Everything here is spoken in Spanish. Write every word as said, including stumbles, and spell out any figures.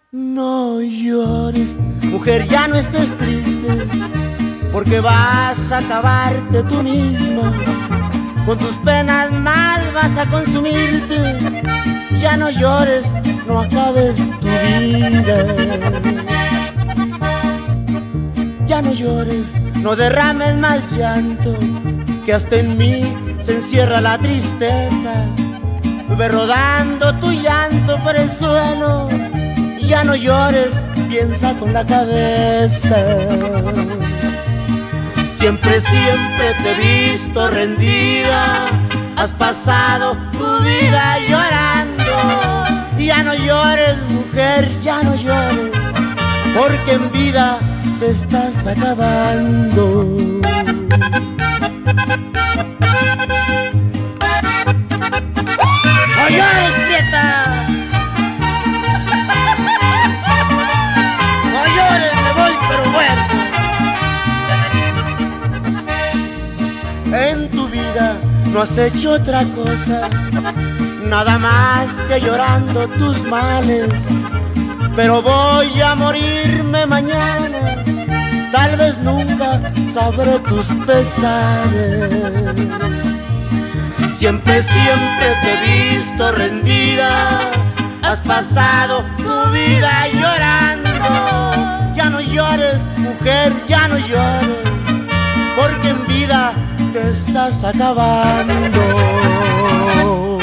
No llores, mujer, ya no estés triste, porque vas a acabarte tú misma. Con tus penas más vas a consumirte. Ya no llores, no acabes tu vida. Ya no llores, no derrames más llanto, que hasta en mí se encierra la tristeza. Ve rodando tu llanto por el suelo. Ya no llores, piensa con la cabeza. Siempre, siempre te he visto rendida. Has pasado tu vida llorando. Ya no llores, mujer, ya no llores, porque en vida te estás acabando. ¡No llores, prieta! ¡No llores, me voy, pero muerto! En tu vida no has hecho otra cosa, nada más que llorando tus males. Pero voy a morirme mañana, tal vez nunca sabré tus pesares. Siempre, siempre te he visto rendida. Has pasado tu vida llorando. Ya no llores, mujer, ya no llores, porque en vida te estás acabando.